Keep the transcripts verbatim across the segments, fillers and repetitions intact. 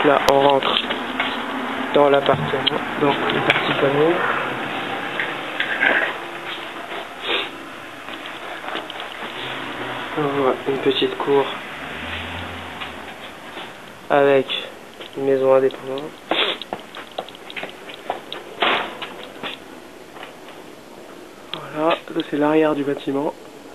Donc là, on rentre dans l'appartement, donc les parties communes. On voit une petite cour avec une maison indépendante. Voilà, ça c'est l'arrière du bâtiment.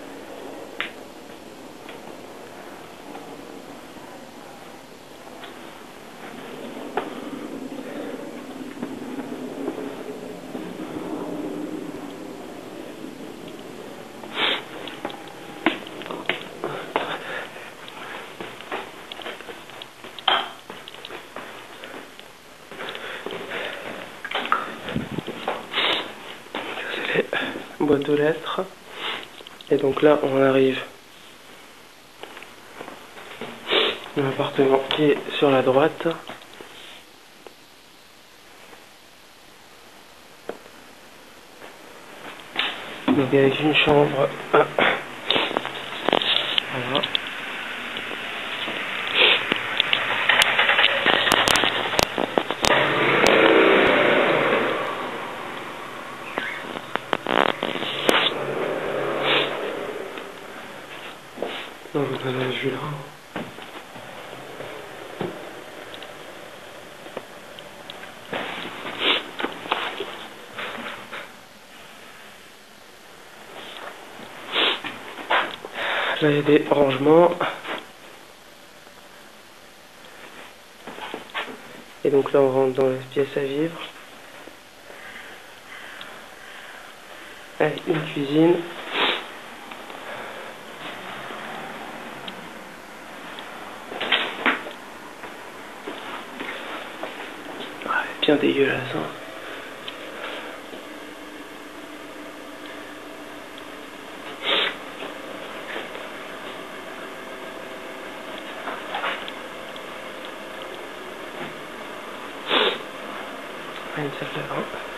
Boîte aux lettres. Et donc là on arrive dans l'appartement qui est sur la droite. Donc avec une chambre. Voilà. Donc vous avez la vue là. Là il y a des rangements. Et donc là on rentre dans la pièce à vivre. Avec une cuisine. Bien dégueulasse, hein. Une salle de bain.